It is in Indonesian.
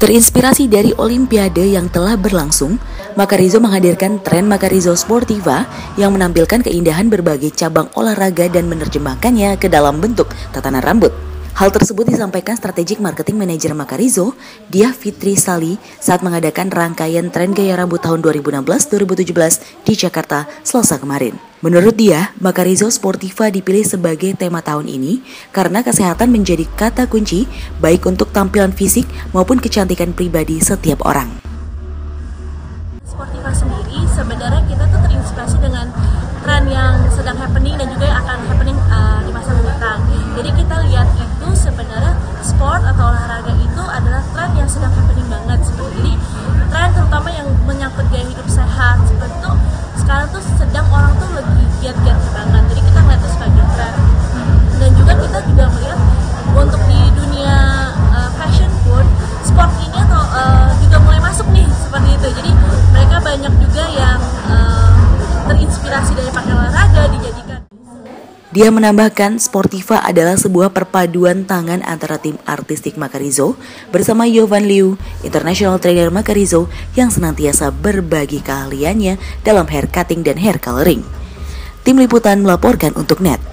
Terinspirasi dari Olimpiade yang telah berlangsung, Makarizo menghadirkan tren Makarizo Sportiva yang menampilkan keindahan berbagai cabang olahraga dan menerjemahkannya ke dalam bentuk tatanan rambut. Hal tersebut disampaikan strategik marketing manajer Makarizo, Diah Fitri Sali, saat mengadakan rangkaian tren gaya rambut tahun 2016-2017 di Jakarta Selasa kemarin. Menurut dia, Makarizo Sportiva dipilih sebagai tema tahun ini karena kesehatan menjadi kata kunci baik untuk tampilan fisik maupun kecantikan pribadi setiap orang. Sportiva sendiri sebenarnya kita tuh terinspirasi dengan tren yang sedang happening dan juga yang akan happening di masa mendatang. Jadi kita lihat itu sebenarnya sport atau olahraga itu adalah tren yang sedang happening banget. Jadi tren terutama yang menyangkut gaya hidup sehat seperti itu sekarang tuh sedang orang tuh lagi giat-giat banget. Jadi kita ngeliat itu sebagai tren. Dan juga kita juga melihat untuk di dunia fashion pun sport ini atau juga mulai masuk nih seperti itu. Jadi mereka banyak juga yang terinspirasi dari pakaian olahraga dijadikan. Dia menambahkan, Sportiva adalah sebuah perpaduan tangan antara tim artistik Makarizo bersama Yovan Liu, international trainer Makarizo yang senantiasa berbagi keahliannya dalam hair cutting dan hair coloring. Tim liputan melaporkan untuk NET.